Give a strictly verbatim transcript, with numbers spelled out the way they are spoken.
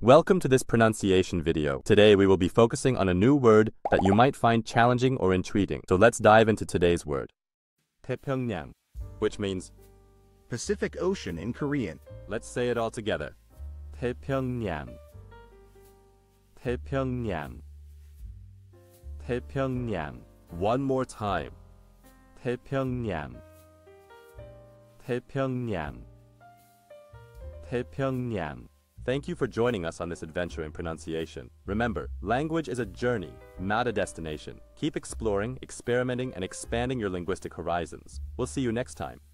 Welcome to this pronunciation video. Today we will be focusing on a new word that you might find challenging or intriguing. So let's dive into today's word. taepyeongyang, which means Pacific Ocean in Korean. Let's say it all together. taepyeongyang. taepyeongyang. taepyeongyang. One more time. taepyeongyang. taepyeongyang. taepyeongyang. Thank you for joining us on this adventure in pronunciation. Remember, language is a journey, not a destination. Keep exploring, experimenting, and expanding your linguistic horizons. We'll see you next time.